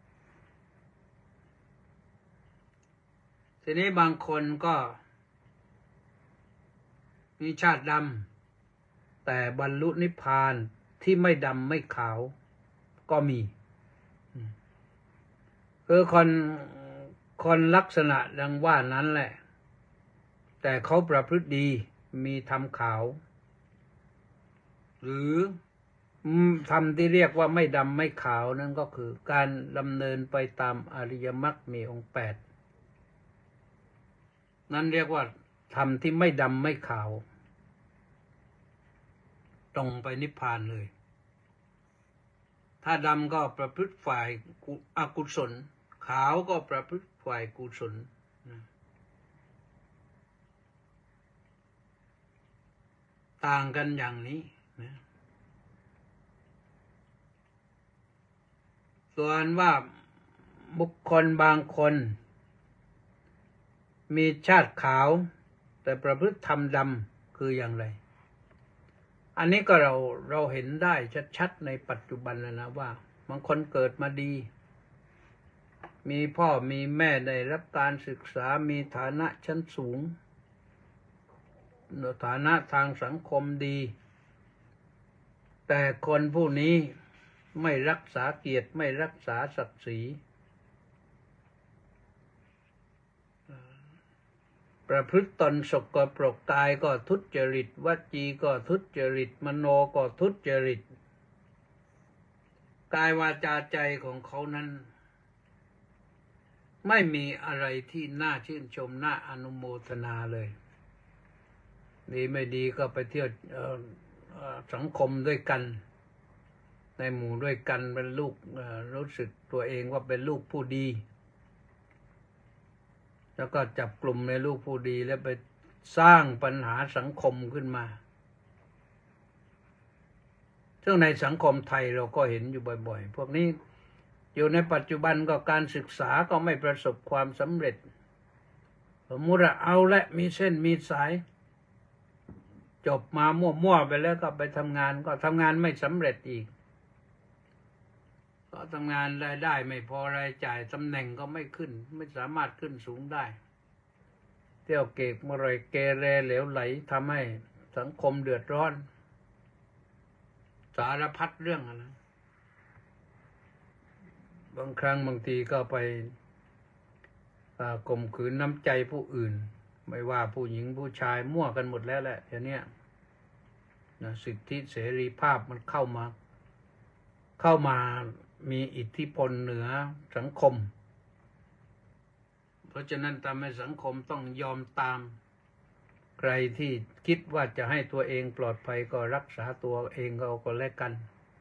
ทีนี้บางคนก็มีชาติดำแต่บรรลุนิพพานที่ไม่ดำไม่ขาวก็มีคือคนคนลักษณะดังว่านั้นแหละแต่เขาประพฤติดีมีธรรมขาวหรือธรรมที่เรียกว่าไม่ดำไม่ขาวนั่นก็คือการดำเนินไปตามอริยมรรคมีองค์แปดนั่นเรียกว่าธรรมที่ไม่ดำไม่ขาวตรงไปนิพพานเลยถ้าดำก็ประพฤติฝ่ายอกุศลขาวก็ประพฤติฝ่ายกุศลต่างกันอย่างนี้นะส่วนว่าบุคคลบางคนมีชาติขาวแต่ประพฤติธรรมดำคืออย่างไรอันนี้ก็เราเราเห็นได้ชัดๆในปัจจุบันแล้วนะว่าบางคนเกิดมาดีมีพ่อมีแม่ได้รับการศึกษามีฐานะชั้นสูงฐานะทางสังคมดีแต่คนผู้นี้ไม่รักษาเกียรติไม่รักษาศักดิ์ศรีประพฤติตนสกปรกกายก็ทุจริตวจีก็ทุจริตมโนก็ทุจริตกายวาจาใจของเขานั้นไม่มีอะไรที่น่าชื่นชมน่าอนุโมทนาเลยดีไม่ดีก็ไปเที่ยวสังคมด้วยกันในหมู่ด้วยกันเป็นลูกรู้สึกตัวเองว่าเป็นลูกผู้ดีแล้วก็จับกลุ่มในลูกผู้ดีแล้วไปสร้างปัญหาสังคมขึ้นมาซึ่งในสังคมไทยเราก็เห็นอยู่บ่อยๆพวกนี้อยู่ในปัจจุบันก็การศึกษาก็ไม่ประสบความสำเร็จสมมุติเอาและมีเส้นมีสายจบมามั่วๆไปแล้วก็ไปทำงานก็ทำงานไม่สำเร็จอีกก็ทำงานรายได้ไม่พอรายจ่ายตำแหน่งก็ไม่ขึ้นไม่สามารถขึ้นสูงได้เที่ยวเกกมรอยเกเรเหลวไหลทำให้สังคมเดือดร้อนสารพัดเรื่องนะบางครั้งบางทีก็ไปข่มขืนน้ำใจผู้อื่นไม่ว่าผู้หญิงผู้ชายมั่วกันหมดแล้วแหละเดี๋ยวนี้นะสิทธิเสรีภาพมันเข้ามาเข้ามามีอิทธิพลเหนือสังคมเพราะฉะนั้นทำให้สังคมต้องยอมตามใครที่คิดว่าจะให้ตัวเองปลอดภัยก็รักษาตัวเองก็ก็แล้วกัน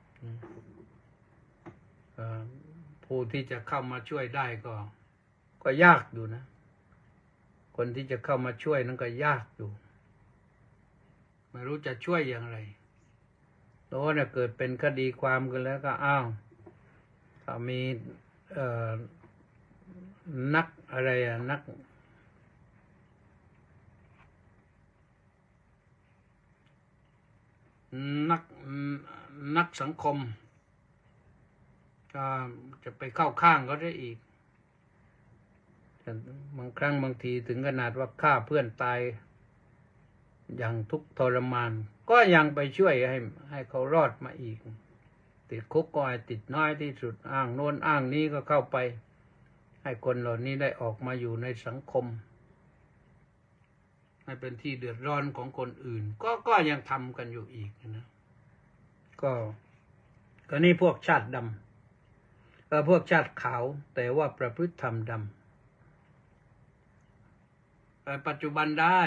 ผู้ที่จะเข้ามาช่วยได้ก็ก็ยากอยู่นะคนที่จะเข้ามาช่วยนั้นก็ยากอยู่ไม่รู้จะช่วยอย่างไรโน้นเกิดเป็นคดีความกันแล้วก็อ้าวถ้ามีเอ่อนักอะไรอะนักนักนักสังคมก็จะไปเข้าข้างเขาได้อีกบางครั้งบางทีถึงขนาดว่าฆ่าเพื่อนตายอย่างทุกข์ทรมานก็ยังไปช่วยให้ให้เขารอดมาอีกติดคุกก็ให้ติดน้อยที่สุดอ้างโน้นอ้างนี้ก็เข้าไปให้คนเหล่านี้ได้ออกมาอยู่ในสังคมให้เป็นที่เดือดร้อนของคนอื่นก็ก็ยังทำกันอยู่อีกนะก็ก็นี่พวกชาติดำเออพวกชาติขาวแต่ว่าประพฤติธรรมดำปัจจุบันได้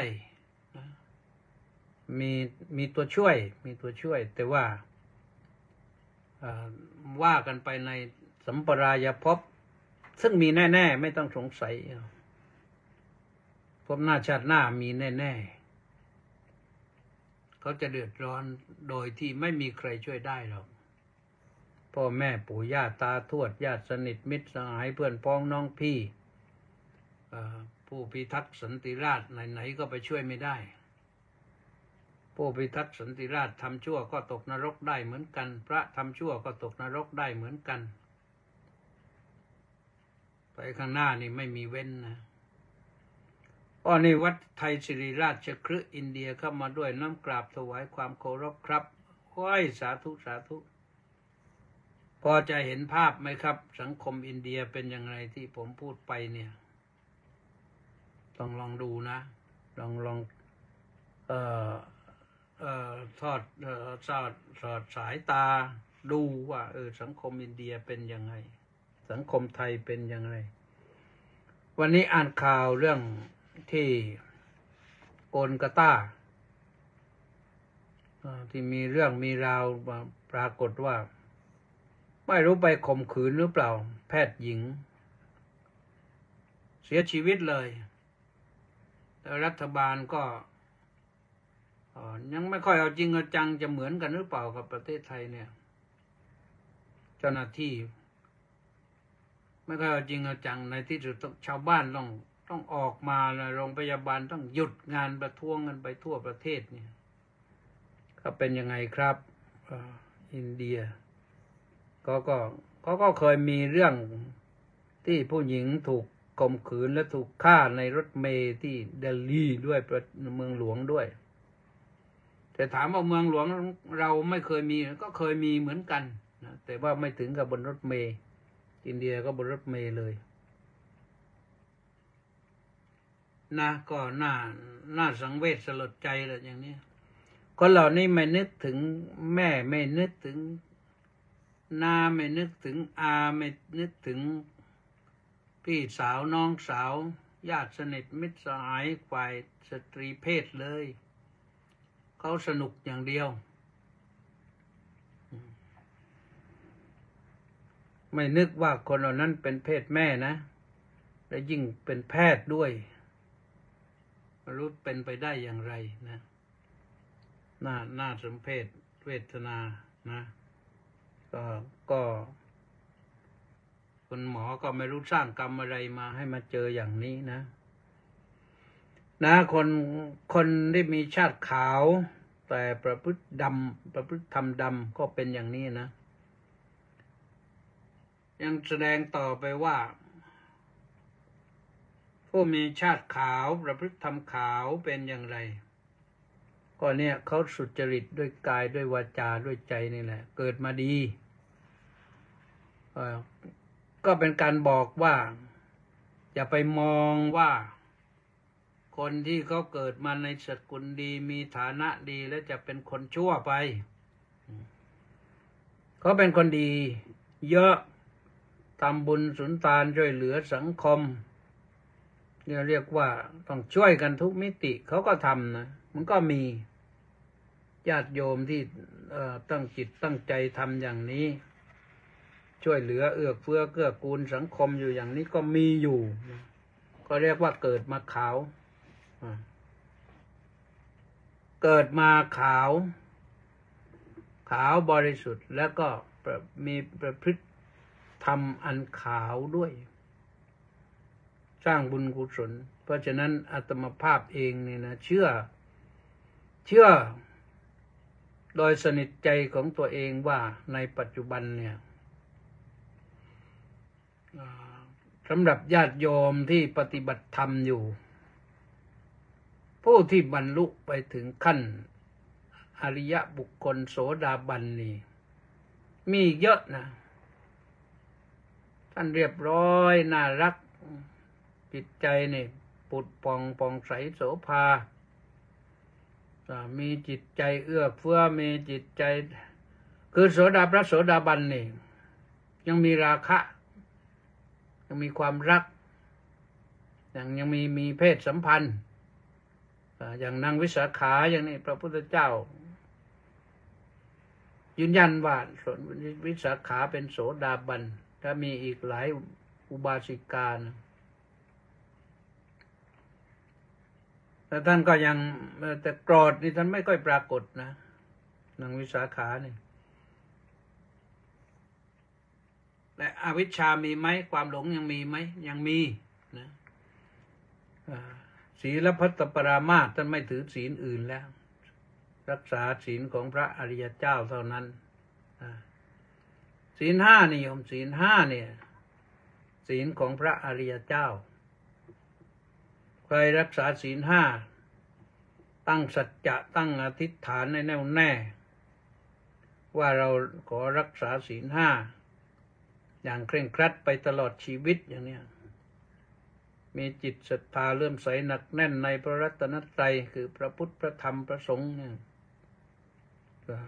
มีมีตัวช่วยมีตัวช่วยแต่ว่าว่ากันไปในสัมปรายภพซึ่งมีแน่ๆไม่ต้องสงสัยภพหน้าชาติหน้ามีแน่ๆเขาจะเดือดร้อนโดยที่ไม่มีใครช่วยได้หรอกพ่อแม่ปู่ย่าตาทวดญาติสนิทมิตรสหายเพื่อนพ้องน้องพี่ผู้พิทักษ์สันติราษฎร์ไหนๆก็ไปช่วยไม่ได้ผู้พิทักษ์สันติราษฎร์ทำชั่วก็ตกนรกได้เหมือนกันพระทำชั่วก็ตกนรกได้เหมือนกันไปข้างหน้านี่ไม่มีเว้นนะอ๋อนี่วัดไทยศิริราชคฤห์อินเดียเข้ามาด้วยน้ำกราบถวายความเคารพครับโอ้ยสาธุสาธุพอจะเห็นภาพไหมครับสังคมอินเดียเป็นอย่างไรที่ผมพูดไปเนี่ยต้องลองดูนะลองลองเอ่อเอ่อทอดเอ่อสอดสอดสายตาดูว่าเออสังคมอินเดียเป็นยังไงสังคมไทยเป็นยังไงวันนี้อ่านข่าวเรื่องที่โกลกัตตาที่มีเรื่องมีราวปรากฏว่าไม่รู้ไปข่มขืนหรือเปล่าแพทย์หญิงเสียชีวิตเลยแต่รัฐบาลก็ยังไม่ค่อยเอาจริงเอาจังจะเหมือนกันหรือเปล่ากับประเทศไทยเนี่ยเจ้าหน้าที่ไม่ค่อยเอาจริงเอาจังในที่สุดชาวบ้านต้องต้องออกมาโรงพยาบาลต้องหยุดงานประท้วงกันไปทั่วประเทศเนี่ยก็เป็นยังไงครับอินเดียก็ก็เขาก็เคยมีเรื่องที่ผู้หญิงถูกข่มขืนและถูกฆ่าในรถเมล์ที่เดลีด้วยเมืองหลวงด้วยแต่ถามว่าเมืองหลวงเราไม่เคยมีก็เคยมีเหมือนกันนะแต่ว่าไม่ถึงกับบนรถเมล์อินเดียก็บนรถเมล์เลยนะก็น่าน่าสังเวชสลดใจเลยอย่างนี้คนเหล่านี้ไม่นึกถึงแม่ไม่นึกถึงนาไม่นึกถึงอาไม่นึกถึงพี่สาวน้องสาวญาติสนิทมิตรสหายฝ่ายสตรีเพศเลยเขาสนุกอย่างเดียวไม่นึกว่าคนเหล่านั้นเป็นเพศแม่นะและยิ่งเป็นแพทย์ด้วยไม่รู้เป็นไปได้อย่างไรนะน่าน่าสมเพชเวทนานะก็ก็คุณหมอก็ไม่รู้สร้างกรรมอะไรมาให้มาเจออย่างนี้นะนะคนคนที่มีชาติขาวแต่ประพฤติดำประพฤติทำดำก็เป็นอย่างนี้นะยังแสดงต่อไปว่าผู้มีชาติขาวประพฤติทำขาวเป็นอย่างไรก็เนี่ยเขาสุจริตด้วยกายด้วยวาจาด้วยใจนี่แหละเกิดมาดีก็เป็นการบอกว่าอย่าไปมองว่าคนที่เขาเกิดมาในสกุลดีมีฐานะดีแล้วจะเป็นคนชั่วไปเขาเป็นคนดีเยอะทำบุญสุนทานช่วยเหลือสังคมเนี่ยเรียกว่าต้องช่วยกันทุกมิติเขาก็ทำนะมันก็มีญาติโยมที่ตั้งจิตตั้งใจทำอย่างนี้ช่วยเหลือเอื้อเฟื้อเกื้อกูลสังคมอยู่อย่างนี้ก็มีอยู่ก็เรียกว่าเกิดมาขาวเกิดมาขาวขาวบริสุทธิ์แล้วก็มีประพฤติธรรมอันขาวด้วยสร้างบุญกุศลเพราะฉะนั้นอาตมาภาพเองเนี่ยนะเชื่อเชื่อโดยสนิทใจของตัวเองว่าในปัจจุบันเนี่ยสำหรับญาติโยมที่ปฏิบัติธรรมอยู่ผู้ที่บรรลุไปถึงขั้นอริยบุคคลโสดาบันนี่มีเยอะนะท่านเรียบร้อยน่ารักจิตใจนี่ปุดป่องป่องใสโสภามีจิตใจเอื้อเฟื้อมีจิตใจคือโสดาพระโสดาบันนี่ยังมีราคะยังมีความรักยังยังมีมีเพศสัมพันธ์อย่างนางวิสาขาอย่างนี้พระพุทธเจ้ายืนยันว่าส่วนวิสาขาเป็นโสดาบันถ้ามีอีกหลายอุบาสิกานะแต่ท่านก็ยังแต่โกรธนี่ท่านไม่ค่อยปรากฏนะนางวิสาขานี่และอวิชชามีไหมความหลงยังมีไหมยังมีนะศีลพัตตปรามาสท่านไม่ถือศีลอื่นแล้วรักษาศีลของพระอริยเจ้าเท่านั้นศีลห้านี่โยมศีลห้าเนี่ยศีลของพระอริยเจ้าใครรักษาศีลห้าตั้งสัจจะตั้งอธิษฐานในแน่วแน่ว่าเราขอรักษาศีลห้าอย่างเคร่งครัดไปตลอดชีวิตอย่างนี้มีจิตศรัทธาเลื่อมใสหนักแน่นในพระรัตนตรัยคือพระพุทธพระธรรมพระสงฆ์เนี่ยก็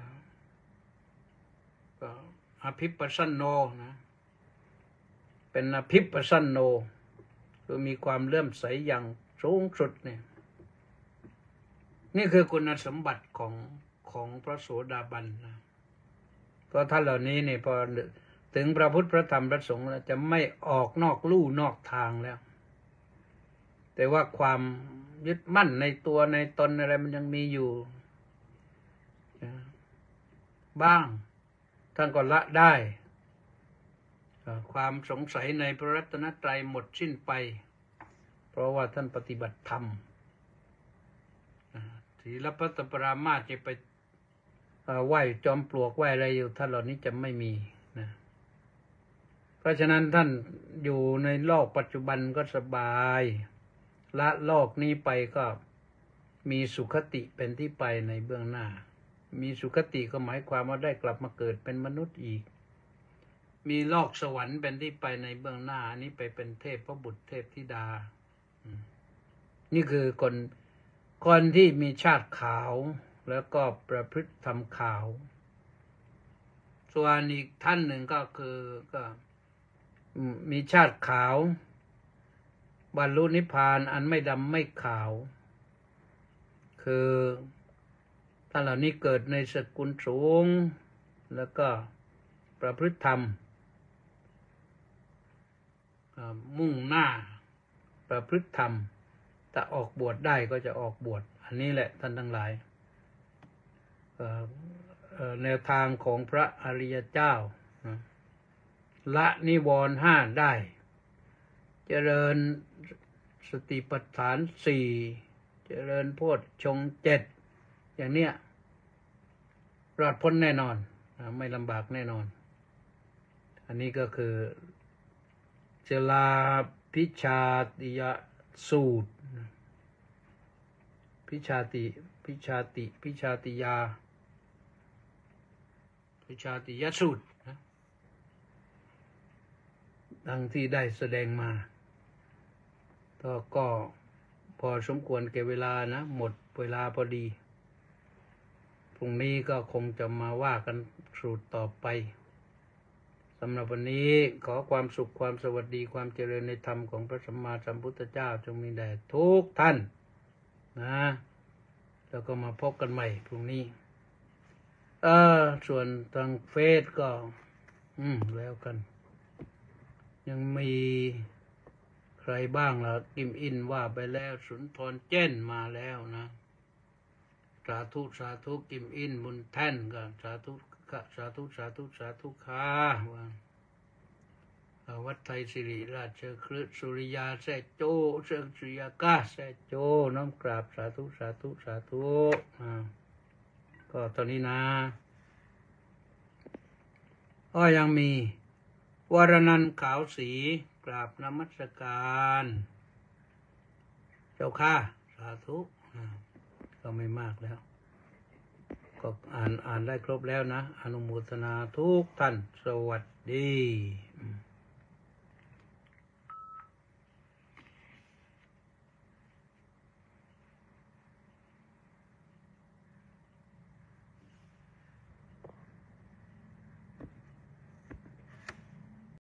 ก็อภิปัสสโนนะเป็นอภิปัสสโนคือมีความเลื่อมใสอย่างสูงสุดเนี่ยนี่คือคุณสมบัติของของพระโสดาบันนะเพราะท่านเหล่านี้เนี่ยพอถึงพระพุทธพระธรรมพระสงฆ์แล้วจะไม่ออกนอกลู่นอกทางแล้วแต่ว่าความยึดมั่นในตัวในตนอะไรมันยังมีอยู่บ้างท่านก็ละได้ความสงสัยในพระรัตนตรัยหมดสิ้นไปเพราะว่าท่านปฏิบัติธรรมศีลพัตตปรามาสจะไปไหว้จอมปลวกไหว้อะไรอยู่ท่านเหล่านี้จะไม่มีนะเพราะฉะนั้นท่านอยู่ในโลกปัจจุบันก็สบายละโลกนี้ไปก็มีสุขติเป็นที่ไปในเบื้องหน้ามีสุขติก็หมายความว่าได้กลับมาเกิดเป็นมนุษย์อีกมีโลกสวรรค์เป็นที่ไปในเบื้องหน้าอันนี้ไปเป็นเทพพระบุตรเทพธิดานี่คือคนคนที่มีชาติขาวแล้วก็ประพฤติธรรมขาวส่วนอีกท่านหนึ่งก็คือก็มีชาติขาวบรรลุนิพพานอันไม่ดำไม่ขาวคือท่านเหล่านี้เกิดในสกุลสูงแล้วก็ประพฤติธรรมมุ่งหน้าประพฤติธรรมถ้าออกบวชได้ก็จะออกบวชอันนี้แหละท่านทั้งหลายแนวทางของพระอริยเจ้าละนิวรณ์ห้าได้เจริญสติปัฏฐานสี่เจริญโพชฌงค์เจ็ดอย่างเนี้ยรอดพ้นแน่นอนไม่ลำบากแน่นอนอันนี้ก็คือเจลาพิชาติยสูตรพิชาติพิชาติพิชาติยาพิชาติยสูตรนะดังที่ได้แสดงมาก็ก็พอสมควรแก่เวลานะหมดเวลาพอดีพรุ่งนี้ก็คงจะมาว่ากันสูตรต่อไปสำหรับวันนี้ขอความสุขความสวัสดีความเจริญในธรรมของพระสัมมาสัมพุทธเจ้าจงมีแด่ทุกท่านนะแล้วก็มาพบกันใหม่พรุ่งนี้เออส่วนทางเฟซก็อืมแล้วกันยังมีใครบ้างล่ะกิมอินว่าไปแล้วสุนทรเจ้นมาแล้วนะสาธุสาธุกิมอินบุญแท่นก็สาธุสาธุสาธุสาธุค่ะว่าวัดไทยสิริราชคฤห์สุริยาแซ่โจเชิงสุริยากาแซ่โจน้อมกราบสาธุสาธุสาธุอ่าก็ตอนนี้นะก็ยังมีวรนันท์ขาวสีกราบนมัสการเจ้าค่ะสาธุก็ไม่มากแล้วก็อ่านอ่านได้ครบแล้วนะอนุโมทนาทุกท่านสวัสดี